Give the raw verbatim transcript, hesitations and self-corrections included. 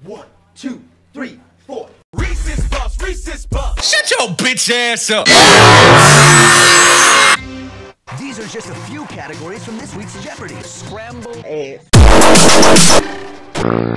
One, two, three, four. Reese's Puffs, Reese's Puffs. Shut your bitch ass up. These are just a few categories from this week's Jeopardy! Scrambled Ass.